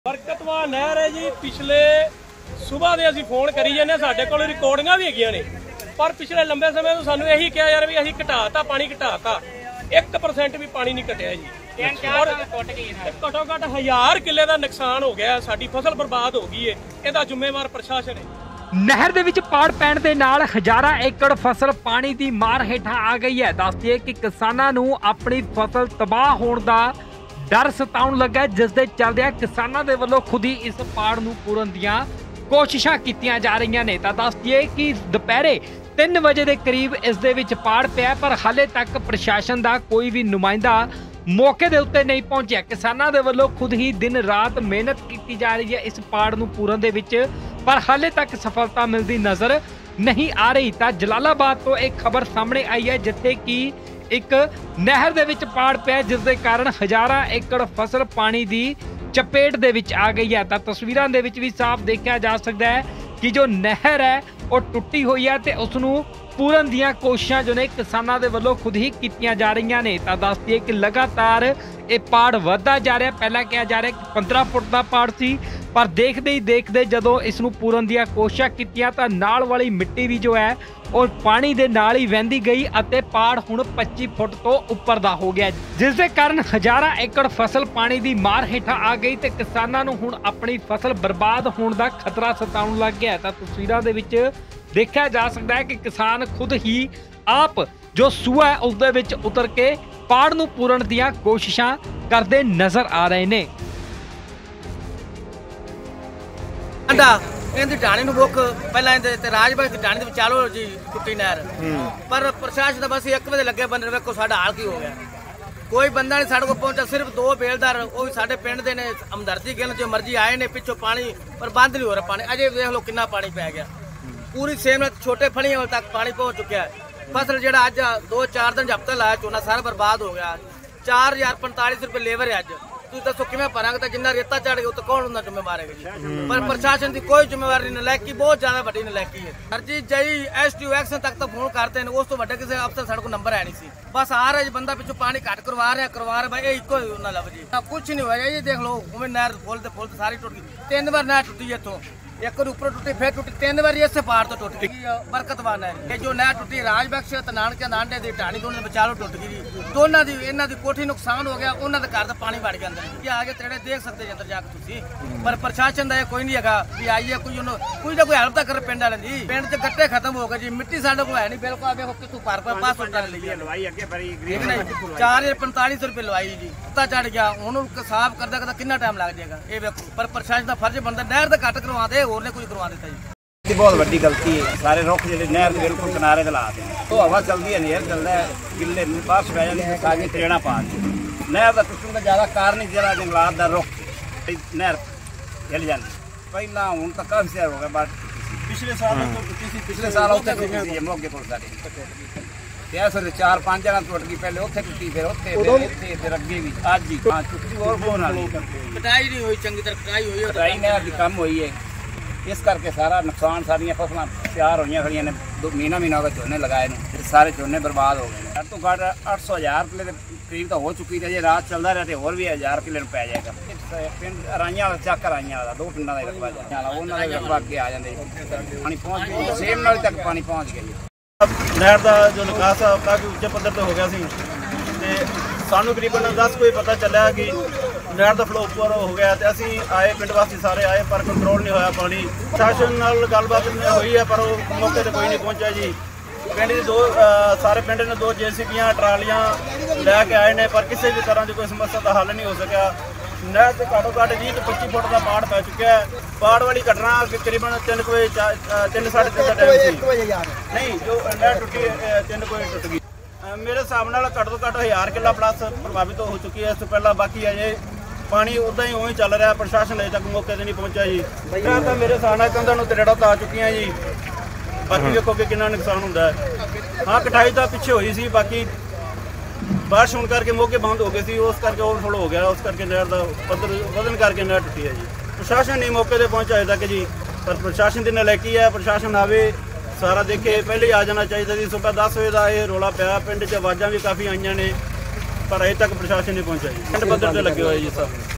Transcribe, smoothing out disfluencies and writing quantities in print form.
बरकतवा नहर है जी। पिछले सुबह ਦੇ ਅਸੀਂ ਫੋਨ ਕਰੀ ਜਾਂਦੇ ਸਾਡੇ ਕੋਲ ਰਿਕਾਰਡਿੰਗਾਂ ਵੀ ਹੈਗੀਆਂ ਨੇ ਪਰ ਪਿਛਲੇ ਲੰਬੇ ਸਮੇਂ ਤੋਂ ਸਾਨੂੰ ਇਹੀ ਕਿਹਾ ਯਾਰ ਵੀ ਅਸੀਂ ਘਟਾਤਾ ਪਾਣੀ ਘਟਾਤਾ 1% ਵੀ ਪਾਣੀ ਨਹੀਂ ਘਟਿਆ ਜੀ। ਘਟੋ ਘਟ 1000 ਕਿੱਲੇ ਦਾ ਨੁਕਸਾਨ ਹੋ ਗਿਆ, ਸਾਡੀ ਫਸਲ ਬਰਬਾਦ ਹੋ ਗਈ ਹੈ, ਇਹਦਾ ਜ਼ਿੰਮੇਵਾਰ ਪ੍ਰਸ਼ਾਸਨ ਹੈ। ਨਹਿਰ ਦੇ ਵਿੱਚ ਪਾੜ ਪੈਣ ਦੇ ਨਾਲ ਹਜ਼ਾਰਾਂ ਏਕੜ ਫਸਲ ਪਾਣੀ ਦੀ ਮਾਰ ਹੇਠਾਂ ਆ ਗਈ ਹੈ। ਦੱਸ ਦਈਏ ਕਿ ਕਿਸਾਨਾਂ ਨੂੰ ਆਪਣੀ ਫਸਲ ਤਬਾਹ ਹੋਣ ਦਾ ਡਰ ਸਤਾਉਣ ਲੱਗਾ, ਜਿਸ ਦੇ ਚੱਲਦਿਆਂ ਕਿਸਾਨਾਂ ਦੇ ਵੱਲੋਂ ਖੁਦ ਹੀ ਇਸ ਪਾੜ ਨੂੰ ਪੂਰਨ ਦੀਆਂ ਕੋਸ਼ਿਸ਼ਾਂ ਕੀਤੀਆਂ ਜਾ ਰਹੀਆਂ ਨੇ। ਤਾਂ ਦੱਸ ਦਈਏ ਕਿ ਦੁਪਹਿਰੇ 3 ਵਜੇ ਦੇ ਕਰੀਬ ਇਸ ਦੇ ਵਿੱਚ ਪਾੜ ਪਿਆ, ਪਰ ਹਾਲੇ ਤੱਕ ਪ੍ਰਸ਼ਾਸਨ ਦਾ ਕੋਈ ਵੀ ਨੁਮਾਇੰਦਾ ਮੌਕੇ ਦੇ ਉੱਤੇ ਨਹੀਂ ਪਹੁੰਚਿਆ। ਕਿਸਾਨਾਂ ਦੇ ਵੱਲੋਂ ਖੁਦ ਹੀ ਦਿਨ ਰਾਤ ਮਿਹਨਤ ਕੀਤੀ ਜਾ ਰਹੀ ਹੈ ਇਸ ਪਾੜ ਨੂੰ ਪੂਰਨ ਦੇ ਵਿੱਚ, ਪਰ ਹਾਲੇ ਤੱਕ ਸਫਲਤਾ ਮਿਲਦੀ ਨਜ਼ਰ ਨਹੀਂ ਆ ਰਹੀ। ਤਾਂ ਜਲਾਲਾਬਾਦ ਤੋਂ ਇੱਕ ਖਬਰ ਸਾਹਮਣੇ ਆਈ ਹੈ, ਜਿੱਥੇ ਕਿ ਇੱਕ ਨਹਿਰ ਦੇ ਵਿੱਚ ਪਾੜ ਪਿਆ, ਜਿਸ ਦੇ ਕਾਰਨ ਹਜ਼ਾਰਾਂ ਏਕੜ ਫਸਲ ਪਾਣੀ ਦੀ ਚਪੇਟ ਦੇ ਵਿੱਚ ਆ ਗਈ ਹੈ। ਤਾਂ ਤਸਵੀਰਾਂ ਦੇ ਵਿੱਚ ਵੀ ਸਾਫ਼ ਦੇਖਿਆ ਜਾ ਸਕਦਾ ਹੈ ਕਿ ਜੋ ਨਹਿਰ ਹੈ ਉਹ ਟੁੱਟੀ ਹੋਈ ਹੈ ਤੇ ਉਸ ਨੂੰ ਪੂਰਨ ਦੀਆਂ ਕੋਸ਼ਿਸ਼ਾਂ ਜੋ ਨੇ ਕਿਸਾਨਾਂ ਦੇ ਵੱਲੋਂ ਖੁਦ ਹੀ ਕੀਤੀਆਂ ਜਾ ਰਹੀਆਂ ਨੇ। ਤਾਂ ਦੱਸ ਦਈਏ ਕਿ ਲਗਾਤਾਰ ਇਹ ਪਾੜ ਵੱਧਦਾ ਜਾ ਰਿਹਾ। ਪਹਿਲਾਂ ਕਿਹਾ ਜਾ ਰਿਹਾ ਕਿ 15 ਫੁੱਟ ਦਾ ਪਾੜ ਸੀ, ਪਰ ਦੇਖਦੇ ਹੀ ਦੇਖਦੇ ਜਦੋਂ ਇਸ ਨੂੰ ਪੂਰਨ ਦੀਆਂ ਕੋਸ਼ਿਸ਼ਾਂ ਕੀਤੀਆਂ ਤਾਂ ਨਾਲ ਵਾਲੀ ਮਿੱਟੀ ਵੀ ਜੋ ਹੈ ਉਹ ਪਾਣੀ ਦੇ ਨਾਲ ਹੀ ਵਹਿੰਦੀ ਗਈ ਅਤੇ ਪਾੜ ਹੁਣ 25 ਫੁੱਟ ਤੋਂ ਉੱਪਰ ਦਾ ਹੋ ਗਿਆ, ਜਿਸ ਦੇ ਕਾਰਨ ਹਜ਼ਾਰਾਂ ਏਕੜ ਫਸਲ ਪਾਣੀ ਦੀ ਮਾਰ ਹੇਠਾਂ ਆ ਗਈ ਤੇ ਕਿਸਾਨਾਂ ਨੂੰ ਹੁਣ ਆਪਣੀ ਫਸਲ ਬਰਬਾਦ ਹੋਣ ਦਾ ਖਤਰਾ ਸਤਾਉਣ ਲੱਗ ਗਿਆ। ਤਾਂ ਤਸਵੀਰਾਂ ਦੇ ਵਿੱਚ ਦੇਖਿਆ ਜਾ ਸਕਦਾ ਹੈ ਕਿ ਕਿਸਾਨ ਖੁਦ ਹੀ ਆਪ ਜੋ ਸੂਆ ਹੈ ਉਸ ਦੇ ਵਿੱਚ ਉਤਰ ਕੇ ਪਾੜ ਨੂੰ ਪੂਰਨ ਦੀਆਂ ਕੋਸ਼ਿਸ਼ਾਂ ਕਰਦੇ ਨਜ਼ਰ ਆ ਰਹੇ ਨੇ। ਇਹਦੀ ਢਾਣੀ ਨੂੰ ਮੁੱਖ ਪਹਿਲਾਂ ਇਹਦੇ ਤੇ ਰਾਜਬਾਗ ਦੀ ਢਾਣੀ ਦੇ ਵਿਚਾਲੋ ਜੀ ਟੁੱਟੀ ਨਹਿਰ, ਪਰ ਪ੍ਰਸ਼ਾਸਨ ਦਾ ਬਸ 1 ਵਜੇ ਲੱਗੇ ਬੰਦੇ ਵੇਖੋ ਸਾਡਾ ਹਾਲ ਕੀ ਹੋ ਗਿਆ। ਕੋਈ ਬੰਦਾ ਨਹੀਂ ਸਾਡੇ ਕੋਲ ਪਹੁੰਚਾ, ਸਿਰਫ 2 ਬੇਲਦਾਰ ਉਹ ਵੀ ਸਾਡੇ ਪਿੰਡ ਦੇ ਨੇ, ਹਮਦਰਦੀ ਗਿਣ ਜੋ ਮਰਜ਼ੀ ਆਏ ਨੇ ਪਿੱਛੋਂ ਪਾਣੀ, ਪਰ ਬੰਦ ਨਹੀਂ ਹੋ ਰਿਹਾ ਪਾਣੀ। ਅਜੇ ਵੇਖ ਲਓ ਕਿੰਨਾ ਪਾਣੀ ਪੈ ਗਿਆ, ਪੂਰੀ ਸੇਮ ਛੋਟੇ ਫਲੀਆਂ ਤੱਕ ਪਾਣੀ ਪਹੁੰਚ ਚੁੱਕਿਆ ਹੈ। ਫਸਲ ਜਿਹੜਾ ਅੱਜ 2-4 ਦਿਨ ਹਫ਼ਤਾ ਲਾਇਆ ਝੋਨਾ ਸਾਰਾ ਬਰਬਾਦ ਹੋ ਗਿਆ। 4045 ਰੁਪਏ ਲੇਬਰ ਹੈ ਅੱਜ। ਤੁਸੀਂ ਦੱਸੋ ਕਿਵੇਂ ਭਰਾਂਗੇ? ਤਾਂ ਜਿੰਨਾ ਰੇਤਾ ਚੜ ਗਿਆ ਉੱਤੇ ਕੌਣ ਹੁੰਦਾ ਜ਼ਿੰਮੇਵਾਰ ਹੈ ਜੀ? ਪਰ ਪ੍ਰਸ਼ਾਸਨ ਦੀ ਕੋਈ ਜ਼ਿੰਮੇਵਾਰੀ ਨਹੀਂ, ਨਲਾਇਕੀ ਬਹੁਤ ਜ਼ਿਆਦਾ ਵੱਡੀ ਨਲਾਇਕੀ ਹੈ। ਹਰਜੀਤ ਜਈ ਐਸਟੀਓ ਐਕਸ਼ਨ ਤੱਕ ਤਾਂ ਫੋਨ ਕਰਦੇ ਨੇ, ਉਸ ਤੋਂ ਵੱਡਾ ਕਿਸੇ ਅਫਸਰ ਸਾਡੇ ਕੋਲ ਨੰਬਰ ਹੈ ਨਹੀਂ ਸੀ। ਬਸ ਆ ਰਿਹਾ ਜੀ ਬੰਦਾ ਪਿੱਛੋਂ ਪਾਣੀ ਘੱਟ ਕਰਵਾ ਰਿਹਾ ਭਾਈ, ਇਹ ਇੱਕੋ ਹੀ ਉਹਨਾਂ ਲੱਭ ਜੀ। ਕੁਛ ਨਹੀਂ ਹੋਇਆ ਜੀ, ਦੇਖ ਲਓ ਉਵੇਂ ਨਹਿਰ ਫੁੱਲ ਤੇ ਸਾਰੀ ਟੁੱਟ ਗਈ। 3 ਵਾਰ ਨਹਿਰ ਟੁੱਟੀ ਇੱਥੋਂ, ਇੱਕ ਵਾਰ ਉੱਪਰ ਟੁੱਟੀ ਫਿਰ ਟੁੱਟੀ, 3 ਵਾਰੀ ਇਸੇ ਪਾਰ ਤੋਂ ਟੁੱਟ ਗਈ। ਬਰਕਤਵਾ ਨਹਿਰ, ਇਹ ਜੋ ਨਹਿਰ ਟੁੱਟੀ ਰਾਜਬਖਸ਼ ਤੇ ਨਾਨਕਿਆਂ ਨਾਂਡੇ ਦੀ ਢਾਣੀ ਦੋਨਾਂ ਦੇ ਵਿਚਾਲੋਂ ਟੁੱਟ ਗਈ ਜੀ। ਦੋਨਾਂ ਦੀ ਇਹਨਾਂ ਦੀ ਕੋਠੀ ਨੁਕਸਾਨ ਹੋ ਗਿਆ, ਉਹਨਾਂ ਦੇ ਘਰ ਦਾ ਪਾਣੀ ਵੜ ਗਿਆ ਅੰਦਰ। ਇਹ ਆਗੇ ਤੇੜੇ ਦੇਖ ਸਕਦੇ ਜੀ ਅੰਦਰ ਜਾ ਕੇ ਤੁਸੀਂ, ਪਰ ਪ੍ਰਸ਼ਾਸਨ ਦਾ ਇਹ ਕੋਈ ਨਹੀਂ ਹੈਗਾ ਵੀ ਆਈਏ ਕੋਈ ਉਹਨੂੰ ਕੋਈ ਨਾ ਕੋਈ ਹੈਲਪ ਤਾਂ ਕਰ ਪਿੰਡ ਵਾਲਿਆਂ ਦੀ। ਪਿੰਡ 'ਚ ਗੱਟੇ ਖਤਮ ਹੋ ਗਏ ਜੀ, ਮਿੱਟੀ ਸਾਡੇ ਕੋਲ ਹੈ ਨਹੀਂ ਬਿਲਕੁਲ। ਆ ਵੇਖੋ ਕਿਤੋਂ ਪਾਸ ਕਰ ਲਈ ਲਵਾਈ ਅੱਗੇ ਬੜੀ 4045 ਰੁਪਏ ਲਵਾਈ ਜੀ, ਉੱਤਾ ਚੜ ਗਿਆ। ਹੁਣ ਸਾਫ਼ ਕਰਦਾ ਕਿੰਨਾ ਟਾਈਮ ਲੱਗ ਜਾਏਗਾ ਇਹ ਵੇਖੋ। ਪਰ ਪ੍ਰਸ਼ਾਸਨ ਦਾ ਫਰਜ਼ ਬਣਦਾ ਨਹਿਰ ਦਾ ਘੱਟ ਕਰਵਾ ਦੇ, ਹੋਰ ਨੇ ਕੋਈ ਕਰਵਾ ਦਿੱਤਾ ਜੀ। बहुत बड़ी गलती है। सारे रुख जो नहर के बिल्कुल किनारे ला दें तो हवा चलती है, नहर चलता है, गिले बारिश पै जाती है, आगे त्रेड़ा पा दी। नहर का टुटन का ज़्यादा कारण ही जरा जंगलात का रुख नहर हिल जाती। पहला हूँ तो काफ़ी साल हो गया, बट पिछले साल पिछले साल उत्थे टुटी मोगे को सारी 4-5 जगह टुट गई। पहले उत्थे टुटी, फिर उत्थे अगे भी अज ही टुटी और बोन वाली कटाई नहीं हुई, चंगी तरह कटाई हुई, कटाई नहर की कम हुई है। इस करके सारा नुकसान, सारिया फसलों तैयार हुई खड़िया ने, महीना हो गया झोने लगाए ने, सारे झोने बर्बाद हो गए। घट तो घट 800-1000 किले के करीब तो हो चुकी है। जे रात चलता रहा तो होर भी 1000 किले पै जाएगा। पिंड अराइयां वाला चक अराइयां वाला 2 पिंडों का रकबा उन्होंने रकबा अगे आ जाते, पानी पहुँच गया सेम नाली तक पानी पहुँच गया। नहर का जो निकास है काफ़ी उच्चे पद्धर पर हो गया सी ते सानू करीबन 10 को पता चलिया कि नहर का फ्लो उपर हो गया। तो असी आए, पिंड वासी सारे आए, पर कंट्रोल नहीं होया पानी। प्रशासन नाल गलबात हुई है पर वो मौके पर कोई नहीं पहुंचा जी। पिंड की 2 सारे पिंड ने 2 JCB ट्रालियां लैके आए ने, पर किसी भी तरह की कोई समस्या का हल नहीं हो सका। नहर से घट्टो घट्ट 20-25 फुट का पाड़ पै चुका है। पाड़ वाली घटना तकरीबन 3 बजे 3-3:30 का टाइम नहीं, जो नहर टुटी 3 बजे टुट गई। मेरे हिसाब नाल घट तो घट 1000 किला प्लस प्रभावित हो चुकी है। इस तो पहला बाकी अजे पानी उदा ही उवें चल रहा, प्रशासन अजे तक मौके पर नहीं पहुंचा जी। तो मेरे हिसाब नाल कंधां नूं त्रेड़ा तो आ चुकी जी। बाकी देखो कि कितना नुकसान होंदा है। हाँ कटाई तो पिछे हुई सी, बाकी बारिश होने करके मौके बंद हो गए सी, उस करके ओवरफ्लो हो गया, उस करके नहर का पद्धर वधन करके नहर टुटी है जी। प्रशासन नहीं मौके पर पहुंचा अजे तक जी, पर प्रशासन की नलायकी है। प्रशासन आवे सारा देखे, पहले ही आ जाना चाहिए जी। सुबह 10 बजे का यह रौला पाया, पिंड च आवाज़ां भी काफ़ी आईयां ने, पर अजे तक प्रशासन नहीं पहुंचा जी। पिंड पद्धर ते लगे हुए जी सब।